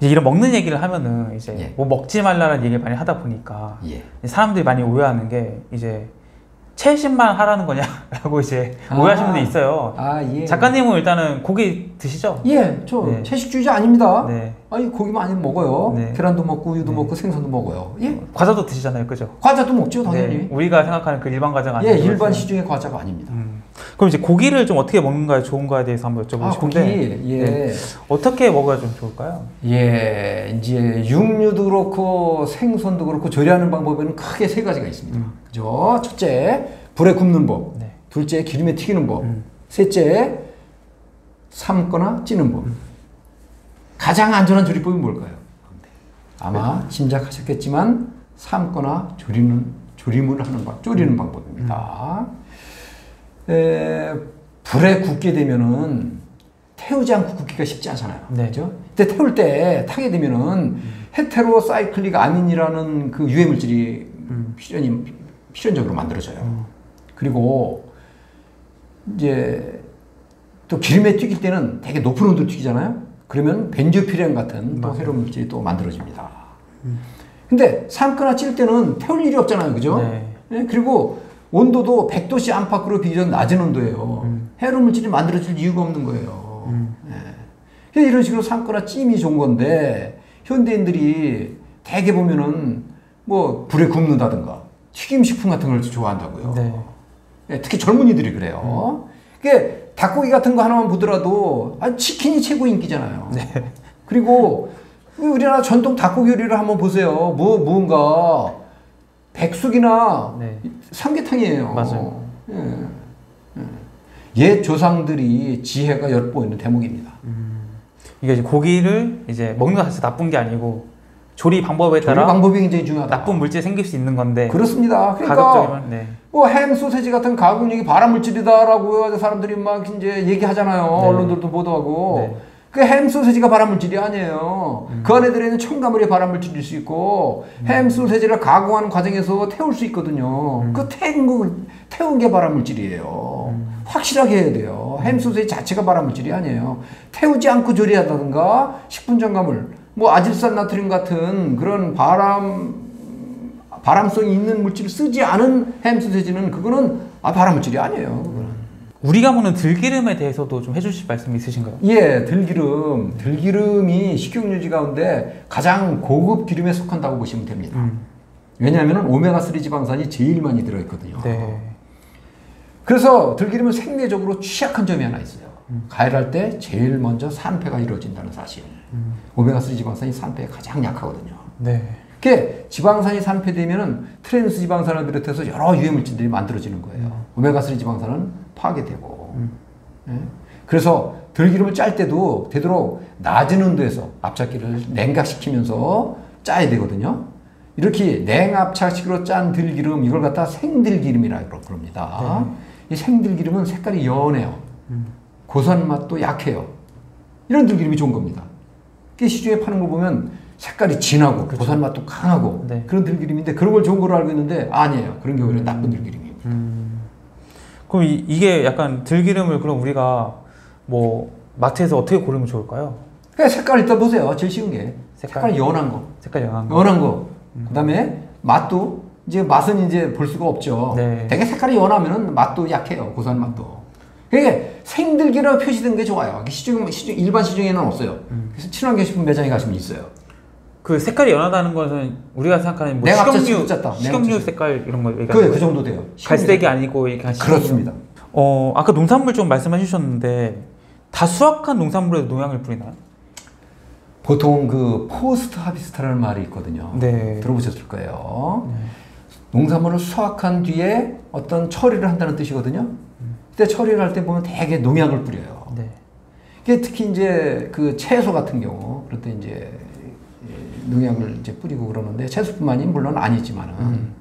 이제 이런 먹는 얘기를 하면은 이제 예. 뭐 먹지 말라는 얘기를 많이 하다 보니까 예. 사람들이 많이 오해하는 게 이제 채식만 하라는 거냐라고 이제 오해하시는 분들이 있어요. 예. 작가님은 일단은 고기 드시죠? 예, 저 네. 채식주의자 아닙니다. 네. 아니 고기 많이 먹어요. 네. 계란도 먹고 우유도 네. 먹고 생선도 먹어요. 예. 과자도 드시잖아요, 그죠? 과자도 먹죠, 당연히. 네. 우리가 생각하는 그 일반 과자가 아니고 예, 일반 시중의 과자가 아닙니다. 그럼 이제 고기를 좀 어떻게 먹는가에 좋은가에 대해서 한번 여쭤보고 싶은데 고기, 예. 네. 어떻게 먹어야 좀 좋을까요? 예, 이제 육류도 그렇고 생선도 그렇고 조리하는 방법에는 크게 세 가지가 있습니다. 그죠? 첫째, 불에 굽는 법. 네. 둘째, 기름에 튀기는 법. 셋째, 삶거나 찌는 법. 가장 안전한 조리법이 뭘까요? 아마 짐작하셨겠지만 삶거나 조림을 하는 방, 졸이는 방법입니다. 불에 굽게 되면은 태우지 않고 굽기가 쉽지 않잖아요. 네. 그죠? 근데 태울 때 타게 되면은 헤테로사이클릭 아민이라는 그 유해 물질이 필연적으로 만들어져요. 그리고 이제 또 기름에 튀길 때는 되게 높은 온도로 튀기잖아요. 그러면 벤조피렌 같은 또 해로운 물질이 또 만들어집니다. 근데 삶거나 찔 때는 태울 일이 없잖아요. 그죠? 네. 예, 그리고 온도도 100도씨 안팎으로 비교적 낮은 온도예요. 해로운 물질이 만들어질 이유가 없는 거예요. 예. 그래서 이런 식으로 삶거나 찜이 좋은 건데 현대인들이 대개 보면은 뭐 불에 굽는다든가 튀김식품 같은 걸 좋아한다고요. 네. 예, 특히 젊은이들이 그래요. 그게 닭고기 같은 거 하나만 보더라도 치킨이 최고 인기잖아요. 네. 그리고 우리나라 전통 닭고기 요리를 한번 보세요. 뭔가 백숙이나 네. 삼계탕이에요. 맞아요. 옛 조상들이 지혜가 엿보이는 대목입니다. 이게 이제 고기를 이제 먹는 것 자체가 나쁜 게 아니고 조리 방법에 따라 방법이 굉장히 중요하다. 나쁜 물질이 생길 수 있는 건데 그렇습니다. 그러니까 가급적이면 네. 뭐 햄, 소세지 같은 가공육이 발암물질이다라고 사람들이 막 이제 얘기하잖아요. 네. 언론들도 보도하고. 네. 그 햄, 소세지가 발암물질이 아니에요. 그 안에 들어있는 첨가물이 발암물질일 수 있고 햄, 소세지를 가공하는 과정에서 태울 수 있거든요. 그 태운 게 발암물질이에요. 확실하게 해야 돼요. 햄, 소세지 자체가 발암물질이 아니에요. 태우지 않고 조리한다든가 식품 첨가물, 뭐 아질산 나트륨 같은 그런 발암성이 있는 물질을 쓰지 않은 햄, 소세지는 그거는 발암물질이 아니에요. 그거는. 우리가 먹는 들기름에 대해서도 좀 해주실 말씀이 있으신가요? 예, 들기름. 들기름이 식용유지 가운데 가장 고급 기름에 속한다고 보시면 됩니다. 왜냐하면 오메가3 지방산이 제일 많이 들어있거든요. 네. 그래서 들기름은 생리적으로 취약한 점이 하나 있어요. 가열할 때 제일 먼저 산패가 이루어진다는 사실. 오메가3 지방산이 산패에 가장 약하거든요. 네. 그게 지방산이 산패되면은 트랜스 지방산을 비롯해서 여러 유해 물질들이 만들어지는 거예요. 오메가3 지방산은 파괴되고. 예? 그래서 들기름을 짤 때도 되도록 낮은 온도에서 압착기를 냉각시키면서 짜야 되거든요. 이렇게 냉압착식으로 짠 들기름, 이걸 갖다 생들기름이라고 그럽니다. 이 생들기름은 색깔이 연해요. 고소한 맛도 약해요. 이런 들기름이 좋은 겁니다. 시중에 파는 거 보면 색깔이 진하고 그렇죠. 고소한 맛도 강하고 네. 그런 들기름인데 그런 걸 좋은 걸로 알고 있는데 아니에요. 그런 게 오히려 나쁜 들기름입니다. 그럼 이게 약간 들기름을 그럼 우리가 뭐 마트에서 어떻게 고르면 좋을까요? 그냥 색깔 일단 보세요. 제일 쉬운 게 색깔 연한 거. 색깔 연한 거. 연한 거. 그다음에 맛도 이제 맛은 이제 볼 수가 없죠. 네. 되게 색깔이 연하면은 맛도 약해요. 고소한 맛도. 그게 생들기름 표시된 게 좋아요. 시중 일반 시중에는 없어요. 그래서 친환경 식품 매장에 가시면 있어요. 그 색깔이 연하다는 것은 우리가 생각하는 뭐 식용유 색깔 이런 거 그 정도 돼요. 갈색이 아니고 이렇게 그렇습니다. 아까 농산물 좀 말씀해 주셨는데 다 수확한 농산물에도 농약을 뿌리나요? 보통 그 포스트 하비스트라는 말이 있거든요. 네. 들어보셨을 거예요. 농산물을 수확한 뒤에 어떤 처리를 한다는 뜻이거든요. 그때 처리를 할 때 보면 되게 농약을 뿌려요. 네. 이게 특히 이제 그 채소 같은 경우 그럴 때 이제 농약을 이제 뿌리고 그러는데 채소뿐만이 물론 아니지만은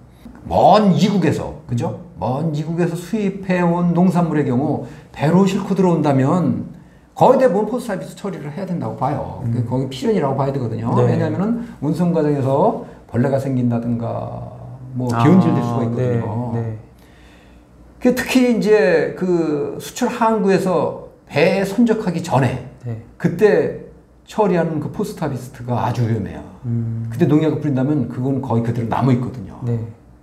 먼 이국에서 그죠? 먼 이국에서 수입해온 농산물의 경우 배로 싣고 들어온다면 거의 대부분 포스트 서비스 처리를 해야 된다고 봐요. 거기 필연이라고 봐야 되거든요. 네. 왜냐하면은 운송 과정에서 벌레가 생긴다든가 뭐 기운질될 수가 있거든요. 네. 네. 그 특히 이제 그 수출 항구에서 배에 선적하기 전에 네. 그때 처리하는 그 포스트하비스트가 아주 위험해요. 그때 농약을 뿌린다면 그건 거의 그대로 남아 있거든요. 네.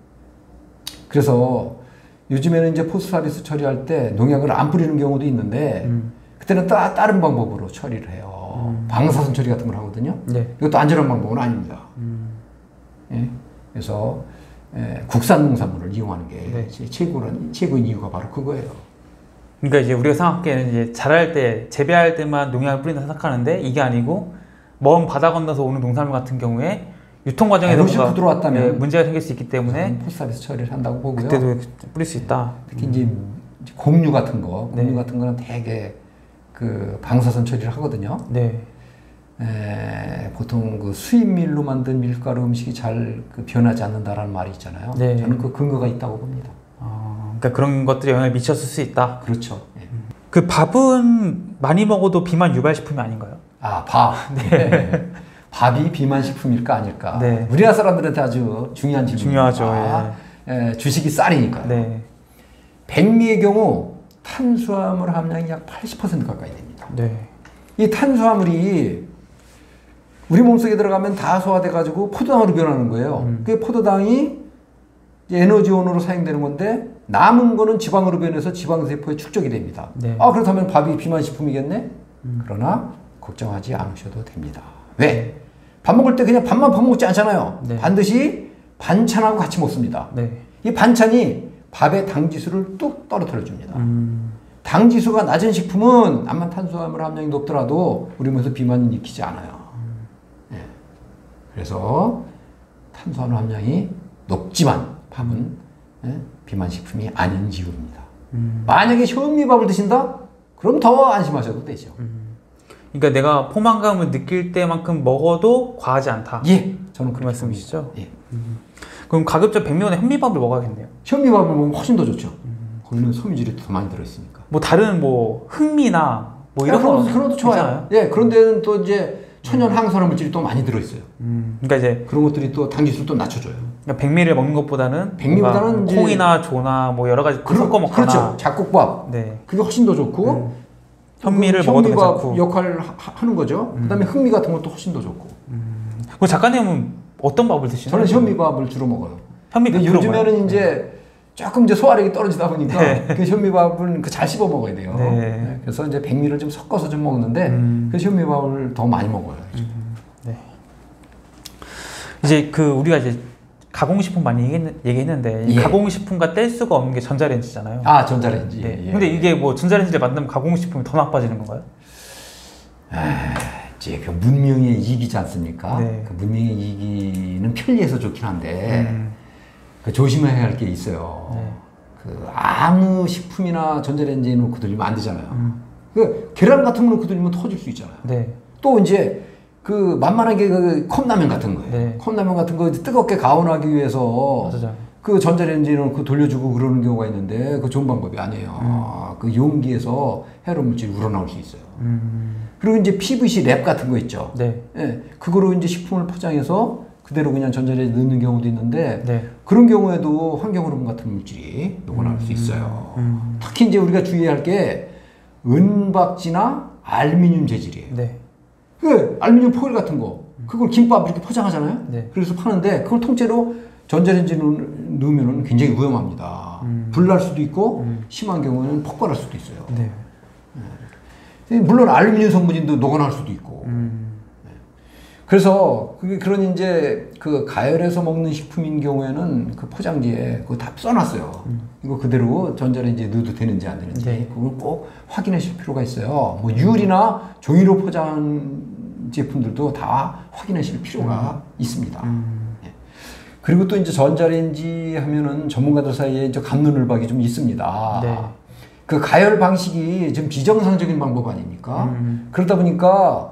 그래서 요즘에는 이제 포스트하비스트 처리할 때 농약을 안 뿌리는 경우도 있는데 그때는 다른 방법으로 처리를 해요. 방사선 처리 같은 걸 하거든요. 네. 이것도 안전한 방법은 아닙니다. 예? 그래서 국산 농산물을 이용하는 게 네. 최고인 이유가 바로 그거예요. 그러니까 이제 우리가 생각하기에는 이제 자랄 때, 재배할 때만 농약을 뿌린다 생각하는데 이게 아니고 먼 바다 건너서 오는 농산물 같은 경우에 유통 과정에서 에너지가 들어왔다면 문제가 생길 수 있기 때문에 포스트하비스 처리를 한다고 보고요. 그때도 뿌릴 수 있다. 특히 이제 곡류 같은 네. 거는 되게 그 방사선 처리를 하거든요. 네. 보통 그 수입밀로 만든 밀가루 음식이 잘 변하지 않는다라는 말이 있잖아요. 네. 저는 그 근거가 있다고 봅니다. 그러니까 그런 것들이 영향을 미쳤을 수 있다. 그렇죠. 예. 그 밥은 많이 먹어도 비만 유발 식품이 아닌가요? 아, 밥. 네. 밥이 비만 식품일까 아닐까? 네. 우리나라 사람들한테 아주 중요한 질문입니다. 중요하죠. 주식이 쌀이니까요. 네. 백미의 경우 탄수화물 함량이 약 80% 가까이 됩니다. 네. 이 탄수화물이 우리 몸속에 들어가면 다 소화돼가지고 포도당으로 변하는 거예요. 그 포도당이 에너지원으로 사용되는 건데 남은 거는 지방으로 변해서 지방세포에 축적이 됩니다. 네. 아, 그렇다면 밥이 비만식품이겠네? 그러나 걱정하지 않으셔도 됩니다. 왜? 밥 먹을 때 그냥 밥만 퍼먹지 않잖아요. 네. 반드시 반찬하고 같이 먹습니다. 네. 이 반찬이 밥의 당지수를 뚝 떨어뜨려 줍니다. 당지수가 낮은 식품은 암만 탄수화물 함량이 높더라도 우리 몸에서 비만을 일으키지 않아요. 예. 그래서 탄수화물 함량이 높지만 밥은 비만 식품이 아닌 이유입니다. 만약에 현미밥을 드신다? 그럼 더 안심하셔도 되죠. 그러니까 내가 포만감을 느낄 때만큼 먹어도 과하지 않다. 예, 저는 그 그렇게 말씀이시죠? 봅니다. 예. 그럼 가급적 백미원에 현미밥을 먹어야겠네요. 현미밥을 먹으면 훨씬 더 좋죠. 거기는 소미질이 더 많이 들어있으니까. 뭐 다른 뭐 흑미나 뭐 이런 거 그런 것도 좋아요. 있잖아요. 예, 그런 데는 또 이제 천연 항산화 물질이 또 많이 들어있어요. 그러니까 이제 그런 것들이 또 당지수를 또 낮춰줘요. 그러니까 백미를 먹는 것보다는 백미보다는 뭔가 이제 콩이나 조나 뭐 여러 가지 섞어 먹거나 그렇죠. 잡곡밥. 네. 그게 훨씬 더 좋고 현미를 먹어도 현미밥 괜찮고. 역할을 하는 거죠. 그다음에 흑미 같은 것도 훨씬 더 좋고. 그럼 작가님은 어떤 밥을 드시나요? 저는 현미밥을 주로 먹어요. 현미 근데 100% 요즘에는 먹어요? 이제 조금 이제 소화력이 떨어지다 보니까 네. 그 현미밥은 그 잘 씹어 먹어야 돼요. 네. 네, 그래서 이제 백미를 좀 섞어서 좀 먹는데 그래서 현미밥을 더 많이 먹어요. 네. 이제 그 우리가 이제 가공식품 많이 얘기했는데 이 예. 가공식품과 뗄 수가 없는 게 전자레인지잖아요. 아, 전자레인지. 네. 예. 근데 이게 뭐 전자레인지를 만들면 가공식품이 더 나빠지는 건가요? 이제 그 문명의 이익이지 않습니까? 네. 그 문명의 이익은 편리해서 좋긴 한데 그 조심해야 할 게 있어요. 네. 그 아무 식품이나 전자레인지에 넣고 돌리면 안 되잖아요. 그 계란 같은 거 넣고 돌리면 터질 수 있잖아요. 네. 또 이제 그 만만하게 그 컵라면 같은 거예요. 네. 컵라면 같은 거 뜨겁게 가온하기 위해서 맞아요. 그 전자레인지에 넣고 돌려주고 그러는 경우가 있는데 그 좋은 방법이 아니에요. 그 용기에서 해로운 물질이 우러나올 수 있어요. 그리고 이제 PVC 랩 같은 거 있죠. 네. 예, 그거로 이제 식품을 포장해서 그대로 그냥 전자레인지에 넣는 경우도 있는데 네. 그런 경우에도 환경오염 같은 물질이 녹아날 수 있어요. 특히 이제 우리가 주의해야 할 게 은박지나 알루미늄 재질이에요. 네. 그 알루미늄 포일 같은 거 그걸 김밥 이렇게 포장하잖아요. 네. 그래서 파는데 그걸 통째로 전자레인지에 넣으면 굉장히 위험합니다. 불날 수도 있고 심한 경우는 폭발할 수도 있어요. 네. 물론 알루미늄 성분인도 녹아날 수도 있고. 그래서 그런 이제 그 가열해서 먹는 식품인 경우에는 그 포장지에 그거 다 써놨어요. 이거 그대로 전자레인지에 넣어도 되는지 안 되는지 네. 그걸 꼭 확인하실 필요가 있어요. 뭐 유리나 종이로 포장한 제품들도 다 확인하실 필요가 있습니다. 예. 그리고 또 이제 전자레인지 하면은 전문가들 사이에 이제 갑론을박이 좀 있습니다. 네. 그 가열 방식이 좀 비정상적인 방법 아닙니까? 그러다 보니까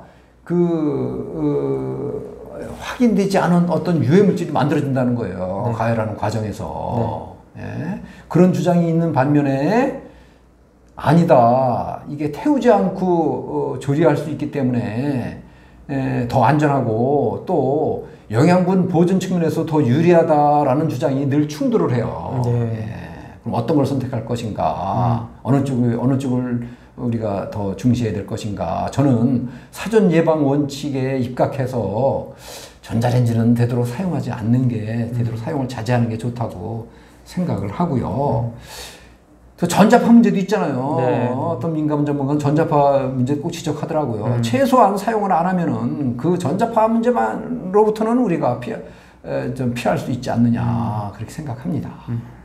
확인되지 않은 어떤 유해 물질이 만들어진다는 거예요. 네. 가열하는 과정에서. 예. 그런 주장이 있는 반면에 아니다. 이게 태우지 않고 조리할 수 있기 때문에 더 안전하고 또 영양분 보존 측면에서 더 유리하다라는 주장이 늘 충돌을 해요. 네. 예. 그럼 어떤 걸 선택할 것인가? 어느 쪽을 우리가 더 중시해야 될 것인가? 저는 사전 예방 원칙에 입각해서 전자레인지는 되도록 사용하지 않는 게, 되도록 사용을 자제하는 게 좋다고 생각을 하고요. 또 전자파 문제도 있잖아요. 네. 어떤 민간 전문가는 전자파 문제 꼭 지적하더라고요. 최소한 사용을 안 하면은 그 전자파 문제만로부터는 우리가 좀 피할 수 있지 않느냐 그렇게 생각합니다.